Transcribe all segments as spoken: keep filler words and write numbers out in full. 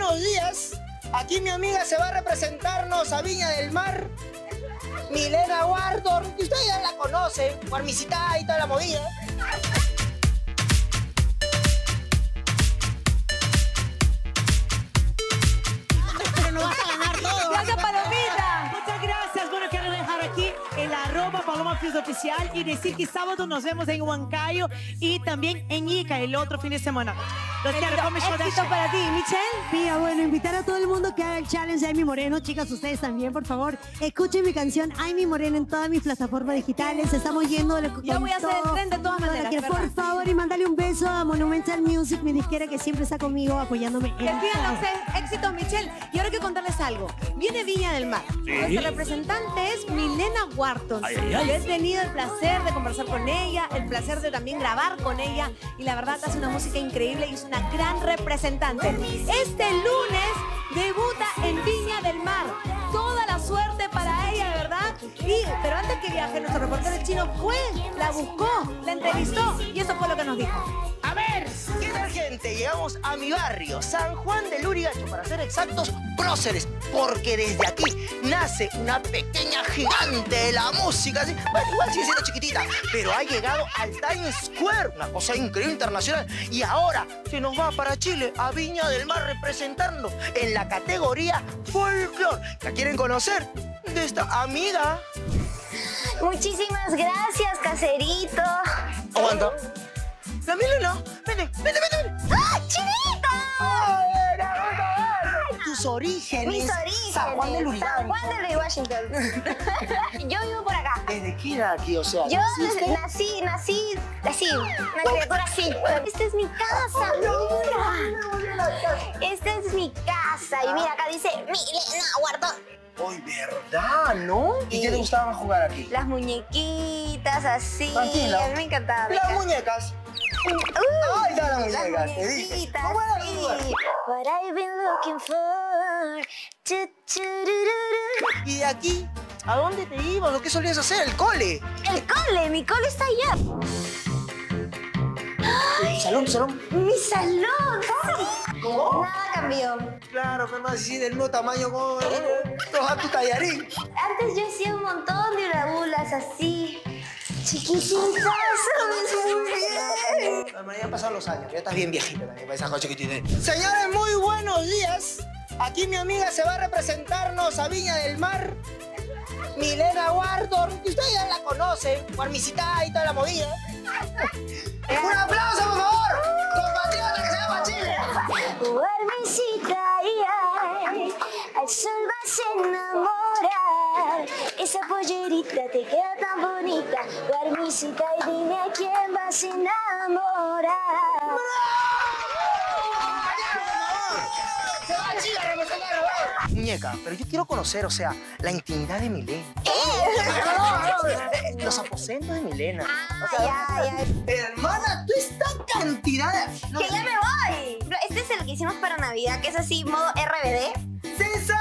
buenos días. Aquí mi amiga se va a representarnos a Viña del Mar. Milena Wharton, que ustedes ya la conocen, Guarmisita y toda la movida. Pero no vas a ganar todo. Gracias, Palomita. Muchas gracias. Bueno, quiero dejar aquí el arroba Paloma Fuse Oficial y decir que sábado nos vemos en Huancayo y también en Ica el otro fin de semana. Los quiero. Éxito para ti, Michelle. Mira, bueno, invitar a todo el mundo que haga el challenge de Ay Mi Moreno. Chicas, ustedes también, por favor, escuchen mi canción Ay Mi Moreno en todas mis plataformas digitales. Estamos yendo de Yo voy a hacer el tren de todas maneras, que, por favor, y mándale un beso a Monumental Music, mi disquera que siempre está conmigo apoyándome. Que sigan los éxitos, Michelle. Y ahora quiero contarles algo. Viene Viña del Mar. ¿Sí? Nuestra representante es Milena Wharton. Ay, ay, ay. He tenido el placer de conversar con ella, el placer de también grabar con ella. Y la verdad hace una música increíble y es una gran representante. Este lunes debuta en Viña del Mar. Toda la suerte para ella, de verdad. Y, pero antes que viaje, nuestro reportero chino fue, la buscó, la entrevistó y eso fue lo que nos dijo. A ver, ¿qué tal, gente? Llegamos a mi barrio, San Juan del Lurigancho, para ser exactos, próceres, porque desde aquí nace una pequeña gigante de la música. ¿Sí? Bueno, igual sigue siendo chiquitita, pero ha llegado al Times Square, una cosa increíble, internacional, y ahora se nos va para Chile, a Viña del Mar, representando en la categoría folclore. ¿La quieren conocer? De esta amiga. Muchísimas gracias, caserito. Aguanta. La Milena, vete, vete, vete, vete. ¡Ah, Chinita! ¡Ay, era, ay, tus orígenes. Mis orígenes. San Juan del Lurigancho. San Juan del Washington. Yo vivo por acá. ¿Desde qué edad aquí? O sea, Yo ¿naciste? nací, nací así, una criatura así. Esta es mi casa, mira. Esta es mi casa. Y mira, acá dice Milena Wharton. ¡Ay, verdad, ¿no? ¿Y qué te gustaba jugar aquí? Las muñequitas así. Tranquila. A mí me encantaba. me Las encantaba. muñecas. Uh, Ay, están las las muñecas, te dije. muñequitas, ¿Cómo era sí. el lugar? What I've been looking for. Tu, turururu. ¿Y de aquí? ¿A dónde te ibas? ¿O qué solías hacer? ¿El cole? El cole, mi cole está allá. ¿Tu salón, tu salón? Mi salón. ¿Cómo? Nada cambió. Claro, pero más así del mismo tamaño como toda tu tallarín. Antes yo hacía un montón de hurabulas así, chiquititas. Muy bien. Ya han pasado los años, ya estás bien viejita también para esas cosas chiquititas. Señores, muy buenos días. Aquí mi amiga se va a representarnos a Viña del Mar. Milena Wharton, que ustedes ya la conocen, Guarmisita y toda la movida. ¡Un aplauso, por favor! ¡Compatriota que se llama Chile! Guarmisita, ay, ay, al sol vas a enamorar. Esa pollerita te queda tan bonita. Guarmisita, y dime a quién vas a enamorar. ¡Se va a Chile a representar! Muñeca, pero yo quiero conocer, o sea, la intimidad de Milena. Los aposentos de Milena. O sea, Ah, ya, ya. hermana, tú esta cantidad de... No, ¡Que ya me voy! Este es el que hicimos para Navidad, que es así, modo R B D. ¡César!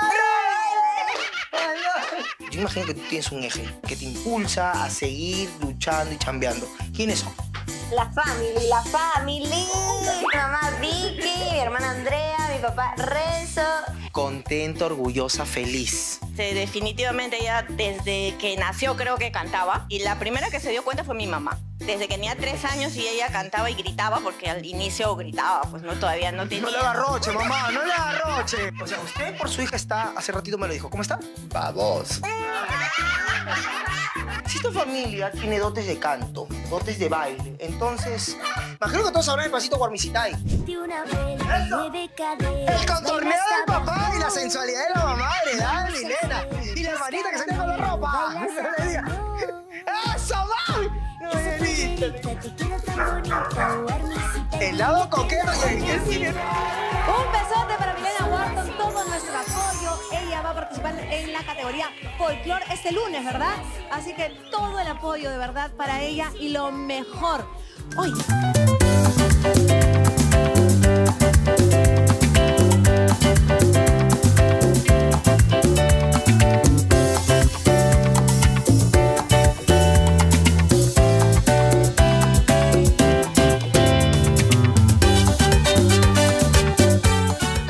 Yo imagino que tú tienes un eje que te impulsa a seguir luchando y chambeando. ¿Quiénes son? La family, la family. Mi mamá Vicky, mi hermana Andrea, mi papá Renzo. Contenta, orgullosa, feliz. Sí, definitivamente ella desde que nació creo que cantaba y la primera que se dio cuenta fue mi mamá. Desde que tenía tres años y ella cantaba y gritaba porque al inicio gritaba, pues no, todavía no tenía. No le agarroche, mamá, no le agarroche. O sea, usted por su hija está, hace ratito me lo dijo, ¿cómo está? Vamos. Si tu familia tiene dotes de canto, dotes de baile, entonces, imagino que todos sabrán el pasito Guarmisita. ¡Eso! El contorneo del papá y la sensualidad de la mamá heredada de Milena. Y la hermanita que se queda con la ropa. No le diga. ¡Eso, mami! No me viste. El lado coquero y el que tiene... Un besote para Milena Wharton, todo nuestro apoyo. Ella va a participar en la categoría folclore este lunes, ¿verdad? Así que todo el apoyo de verdad para ella y lo mejor. Hoy.